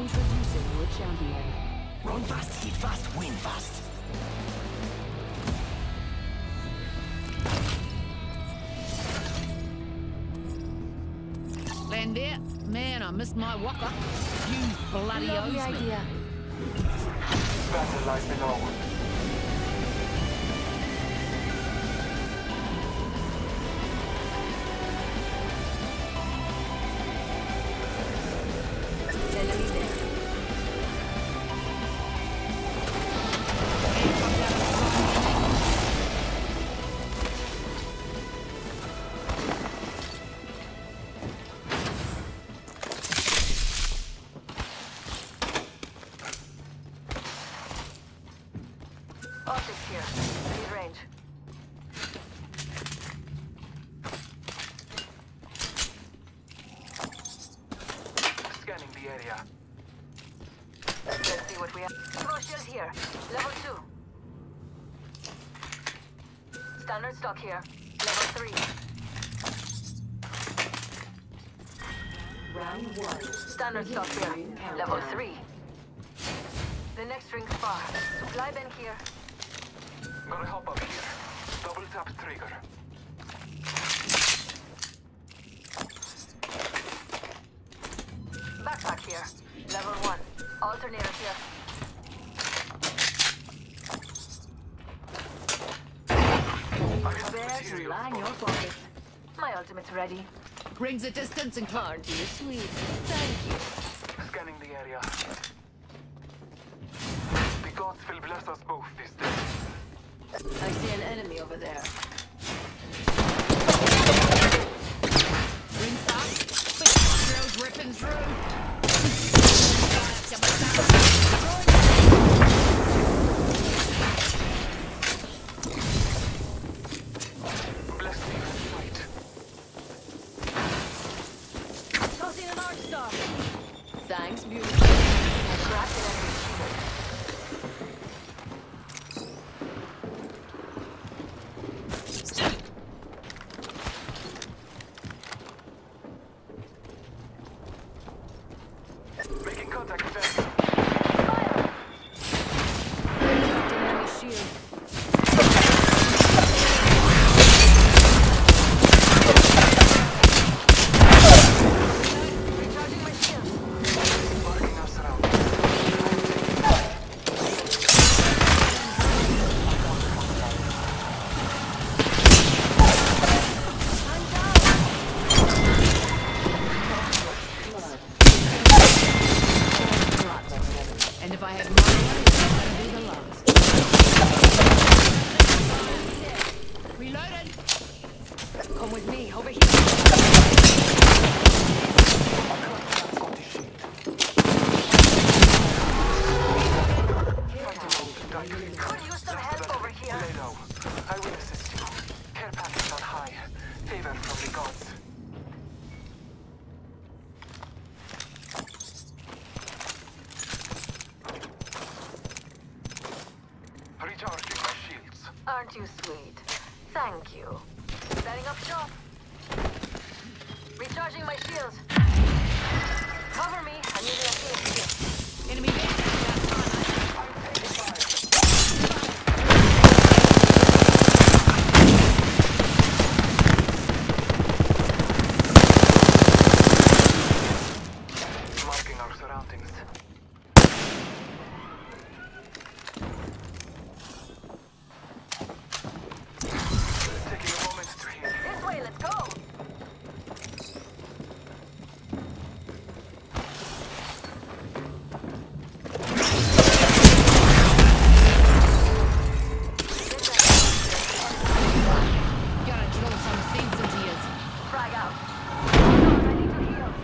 Introducing your champion. Run fast, hit fast, win fast. Land there? Man, I missed my walker. You bloody Lovely owes me. idea. Battle lies below. Enemy there. Optics here. Need range. Scanning the area. Let's see what we have. Evo shield here. Level 2. Standard stock here. Level 3. Round 1. Standard stock here. Level 3. The next ring's far. Supply bin here. Gonna hop up here. Double tap trigger. Backpack here. Level 1. Alternator here. I have Prepare to materials line your for pocket. My ultimate's ready. Rings a distance and climb. Aren't you sweet? Thank you. scanning the area. The gods will bless us both this day. I see an enemy over there. Ring stop. Quick, drills ripping through. Bless me with light. Tossing an arc star. Thanks, beautiful. Cracked an enemy shield. Making contact with enemy. Enemy shield. Recharging my shield. Marking our surroundings. And if I had more money, that'd be the last. Reloaded. Come with me, over here. Got the shield. Could use some help over here. Lay low. I will assist you. Care package on high. Favor from the gods. Recharging my shields. Aren't you sweet? Thank you. Setting up shop. Recharging my shields. Cover me. I'm using a shield. Enemy there. Marking our surroundings. Taking a moment to heal. This way, let's go. Gotta drill some seeds into yours. Frag out. Ready to heal.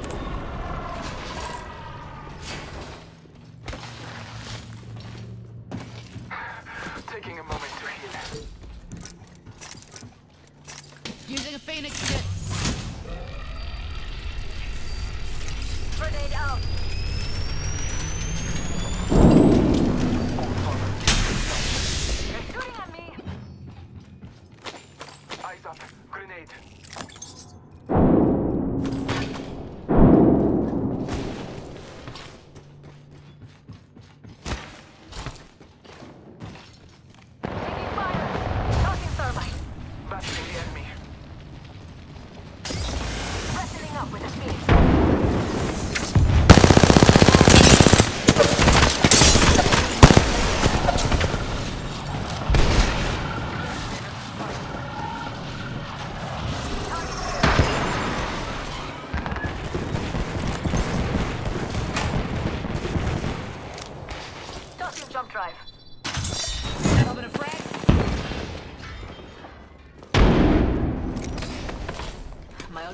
Taking a moment to heal. Using a phoenix kit. Grenade out. They're shooting at me. Eyes up. Grenade.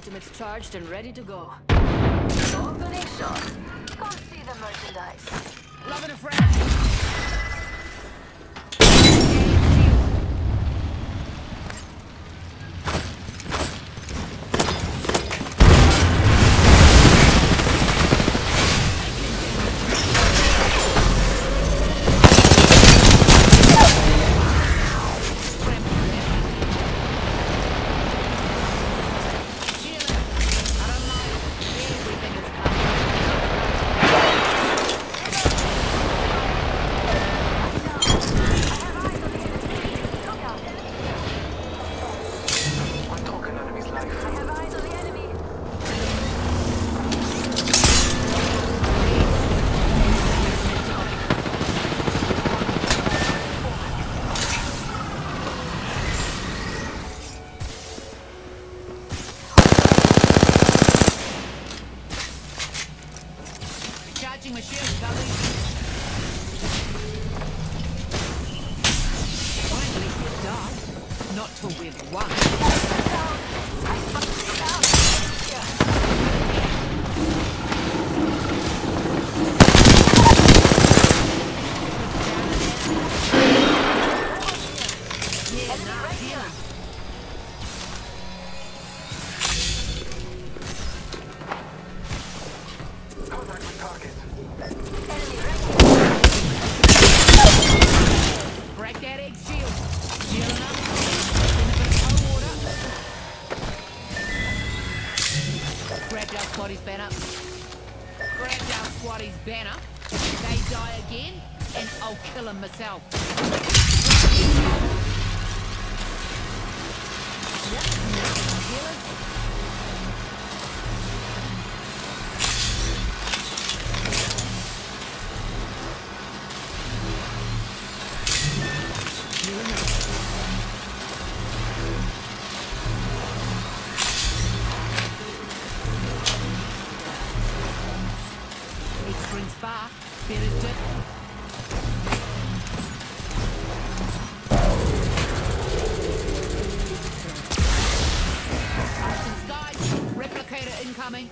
Ultimate's charged and ready to go. Opening shot. Come see the merchandise. Loving a friend. I'm talking enemy's life. I have eyes on the enemy. Charging my shield, Gully. Won't let you die. Not till we've won. Yeah, nah, healing. Contact with target. Enemy ready. Break that egg shield. Healing up. In a bit of cold water. Grabbed our squaddy's banner. Grabbed our squaddy's banner. They die again, and I'll kill them myself. Healers. Healing up. It springs far. Better dip. Arson skies. Replicator incoming.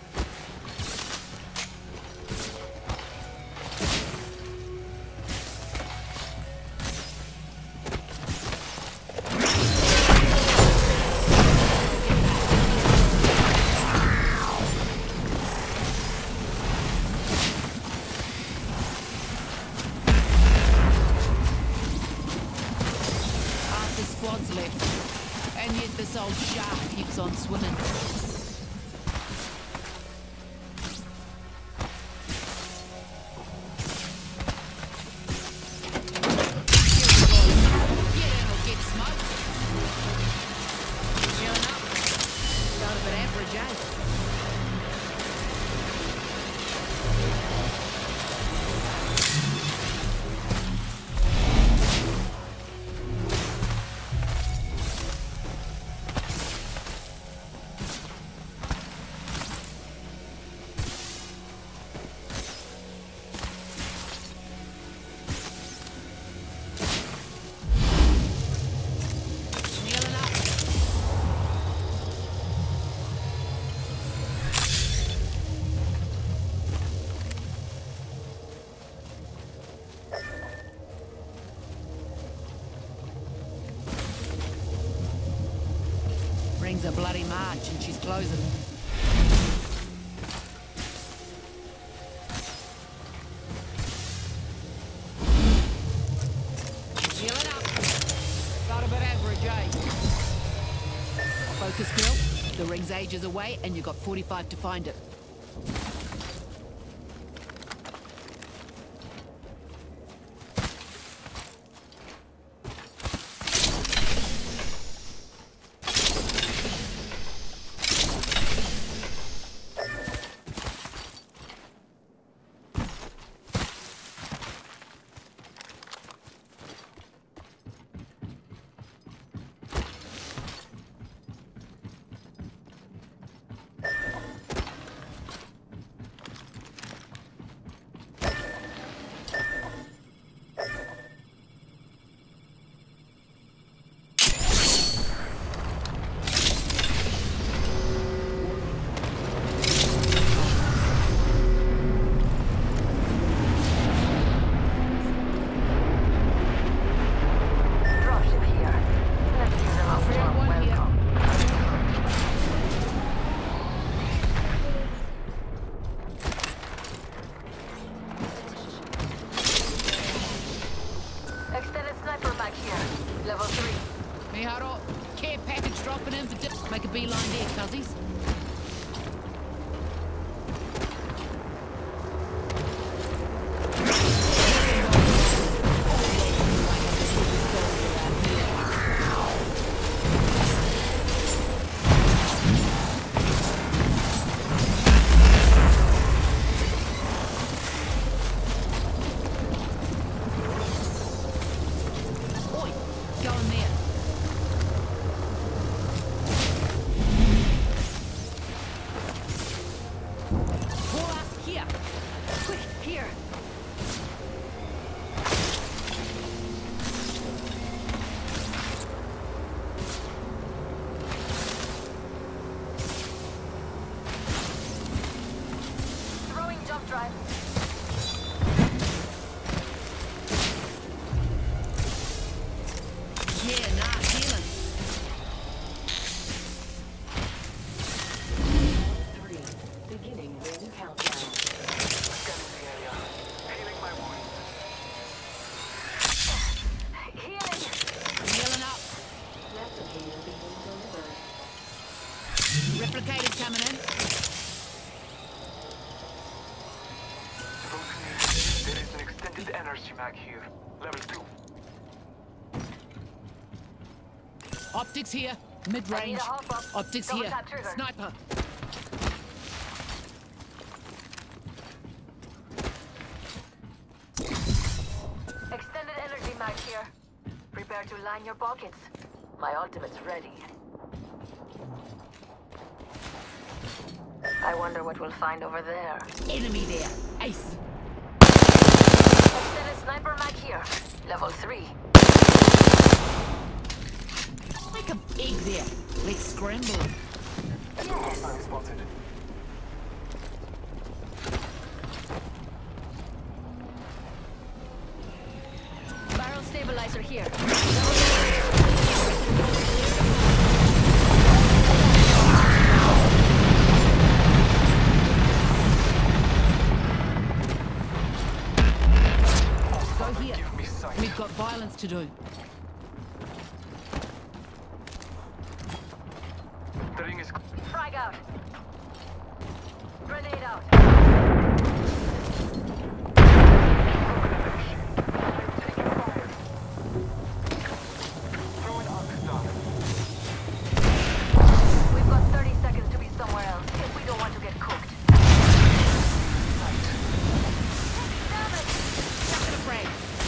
Half the squad's left. And yet this old shark keeps on swimming. Get in or get smoked. Healing up. Got a bit average, eh? Healing up. Rings a bloody march and she's closing. Healing up. Got a bit average, eh? Focus, girl. The ring's ages away and you got 45 to find it. Make a beeline there, cuzzies. Replicated coming in. There is an extended energy mag here. Level 2. Optics here. I need Mid-range. a hop up. Optics Double here. tap trigger. Sniper. Extended energy mag here. Prepare to line your pockets. My ultimate's ready. I wonder what we'll find over there. Enemy there. Ace. Extended sniper mag here. Level 3. Like a egg there. Let's scramble. Yes. I'm spotted. Barrel stabilizer here. Go here. Give me sight. We've got violence to do. The ring is... Frag out. Grenade out. Taking fire. Throwing arc star. We've got 30 seconds to be somewhere else if we don't want to get cooked. Damn it! Chuck it a frag.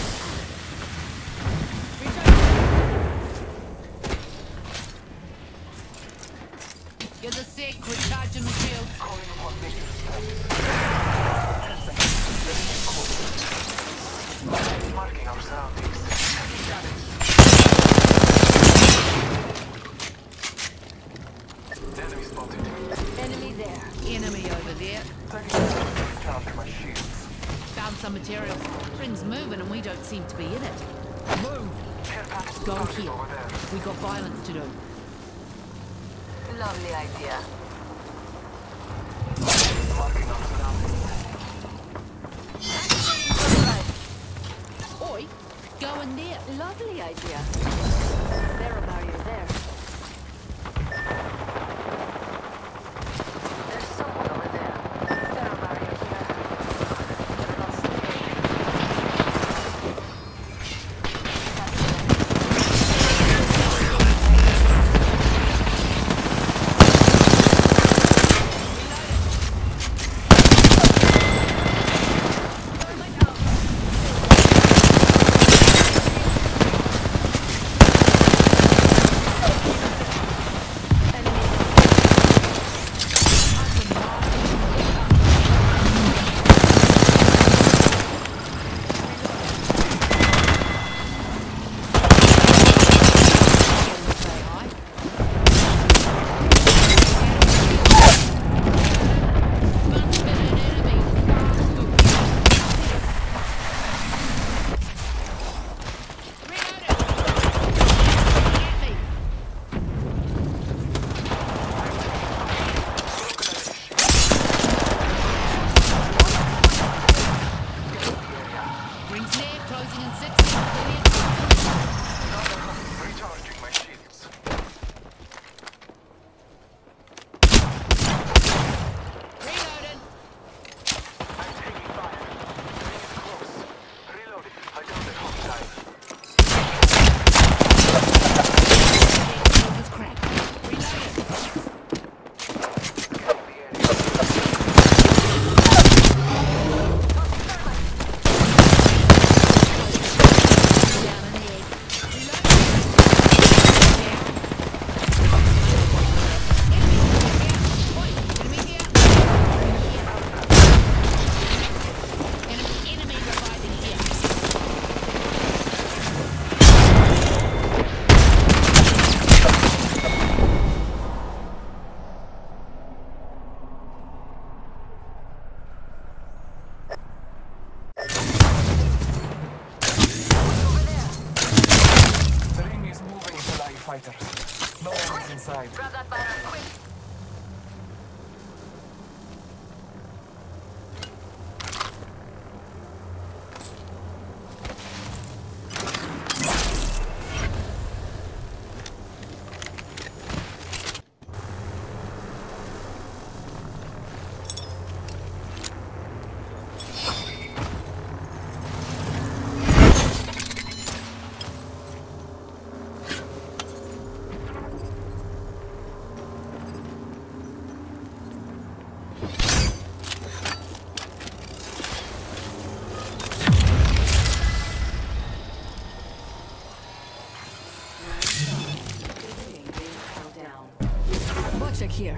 Give a sec. Recharging my shield. Calling upon major response. 10 seconds. Ready to close. Marking our surroundings. Taking damage. Enemy spotted. Enemy there. Enemy over there. 30 seconds to recharge my shields. Found some materials. Ring's moving and we don't seem to be in it. Move. Care package Go spotted here. over there. We got violence to do. Lovely idea. Marking our surroundings. Oi, go in there. Lovely idea. There a barrier there. There's someone over there. There are barriers here. Better not stay. fighters. No one is inside. Grab that banner, quick. Check here.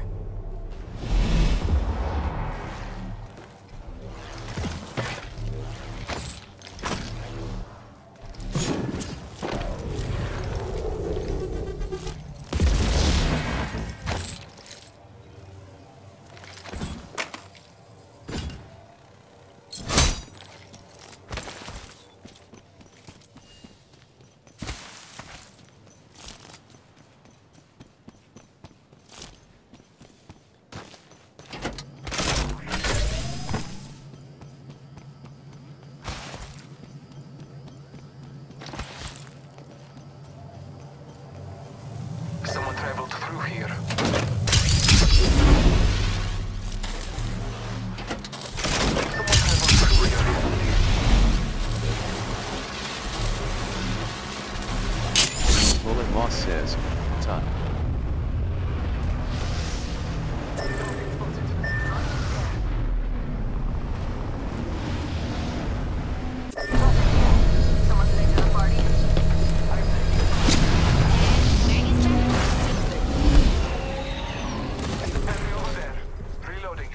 Someone traveled through here. Bullet Moss says, "Ton." Someone's late to the party. Enemy over there. Reloading.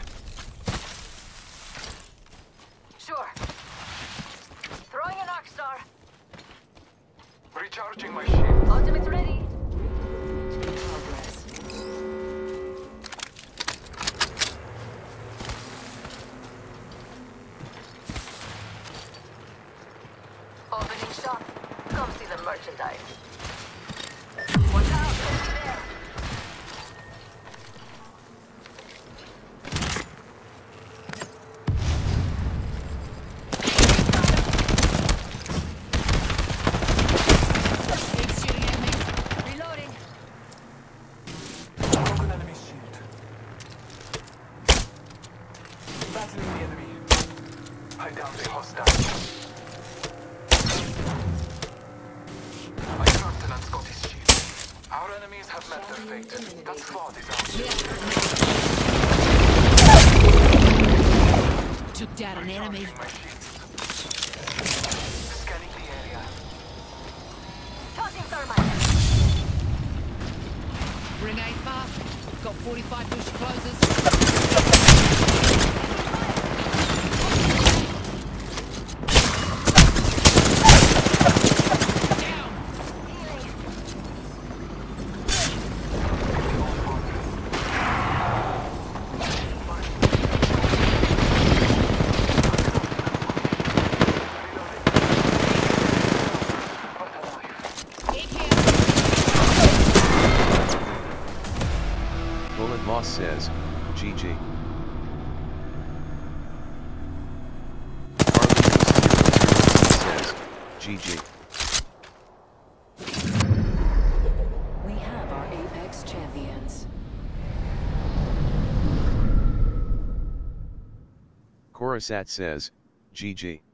Sure. Throwing an arc star. Recharging my shield. Ultimate's ready. Opening shop. Come see the merchandise. Watch out, enemy there. He's shooting at me. Reloading. Broken enemy shield. Battling the enemy. I downed a hostile. I dropped an Scottish shield. Our enemies have met their fate. That squad is out. Took down an enemy. Recharging my shields. Scanning the area. Tossing thermite. Grenade fast. Got 45 bush closes. Down. Get here. Bullet Moss says, "GG." Says, "GG." We have our Apex champions. Coruscant says, "GG."